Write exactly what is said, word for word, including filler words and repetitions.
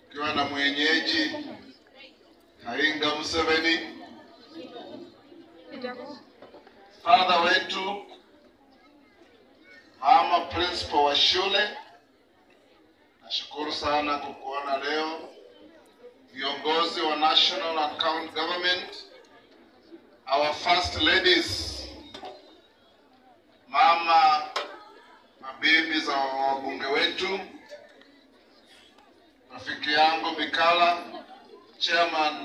Kiwa na mwenyeji Haringa Museveni, father wetu, mama principal wa shule, nashukuru sana kukuona leo, viongozi wa national and county government, our first ladies, mama mabibi za wabunge wetu, rafiki yangu Bikala, chairman